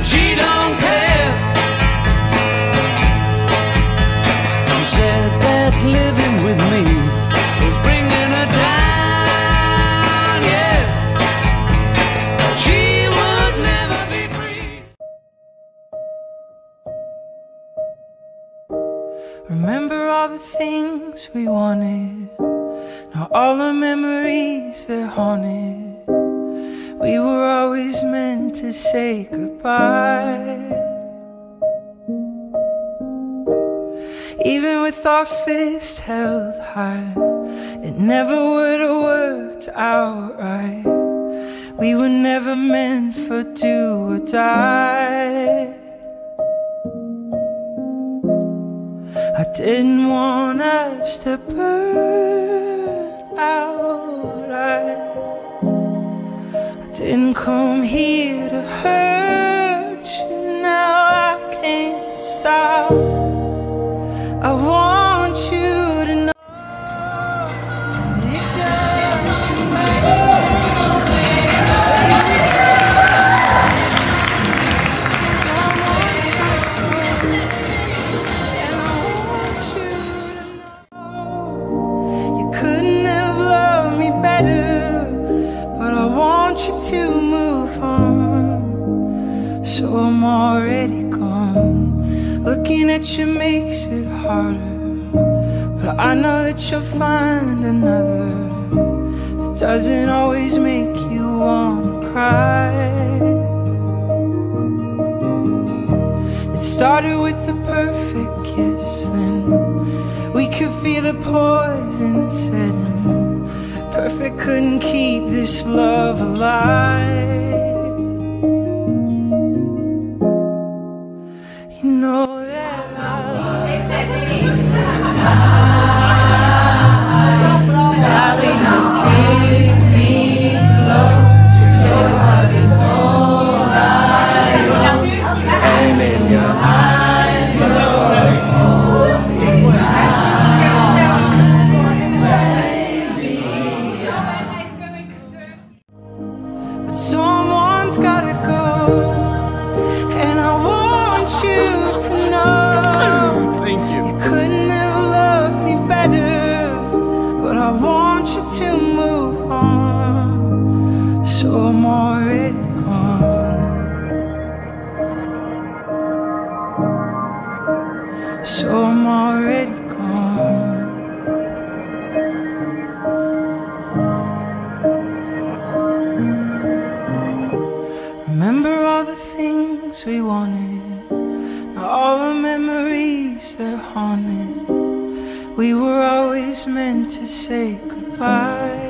she don't care. She said that living with me was bringing her down, yeah. She would never be free. Remember all the things we wanted, now all the memories they're haunted. We were always meant to say goodbye. Even with our fists held high, it never would have worked out right. We were never meant for do or die. I didn't want us to burn out. I didn't come here to hurt you. Now I can't stop. I want you to know it doesn't matter. And I want you to know you couldn't have loved me better, but I want you to move on. So I'm already gone. Looking at you makes it harder, but I know that you'll find another that doesn't always make you wanna cry. It started with the perfect kiss, then we could feel the poison setting. Perfect couldn't keep this love alive. You know that darling, just kiss me slow. Your heart is all I know, and in your eyes you're holding mine. But someone's gotta go, and I want you to know. Thank you. You couldn't have loved me better, but I want you to move on. So I'm already gone. So I'm already gone. Remember all the things we wanted, now all the memories they're haunted. We were always meant to say goodbye.